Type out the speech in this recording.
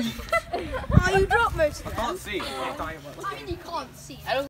Oh, you dropped most of them. I can't see. How do you mean you can't see?